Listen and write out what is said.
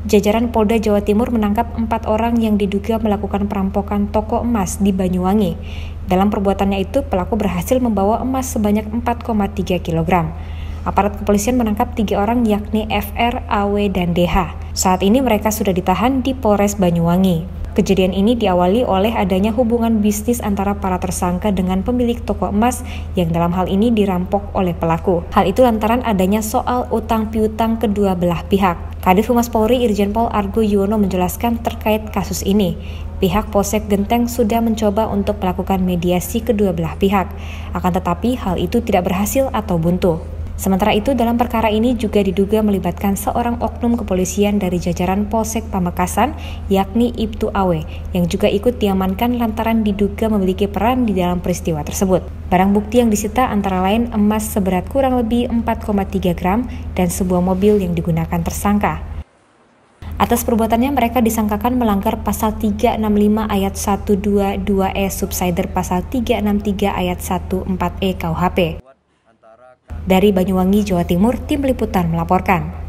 Jajaran Polda Jawa Timur menangkap 4 orang yang diduga melakukan perampokan toko emas di Banyuwangi. Dalam perbuatannya itu, pelaku berhasil membawa emas sebanyak 4,3 kg. Aparat kepolisian menangkap 3 orang yakni FR, AW, dan DH. Saat ini mereka sudah ditahan di Polres Banyuwangi. Kejadian ini diawali oleh adanya hubungan bisnis antara para tersangka dengan pemilik toko emas yang dalam hal ini dirampok oleh pelaku. Hal itu lantaran adanya soal utang piutang kedua belah pihak. Kadif Humas Polri Irjen Pol Argo Yuwono menjelaskan terkait kasus ini. Pihak Polsek Genteng sudah mencoba untuk melakukan mediasi kedua belah pihak. Akan tetapi hal itu tidak berhasil atau buntu. Sementara itu, dalam perkara ini juga diduga melibatkan seorang oknum kepolisian dari jajaran Polsek Pamekasan, yakni Ibtu Awe, yang juga ikut diamankan lantaran diduga memiliki peran di dalam peristiwa tersebut. Barang bukti yang disita antara lain emas seberat kurang lebih 4,3 gram dan sebuah mobil yang digunakan tersangka. Atas perbuatannya mereka disangkakan melanggar pasal 365 ayat 122E subsider pasal 363 ayat 14E KUHP. Dari Banyuwangi, Jawa Timur, Tim Liputan melaporkan.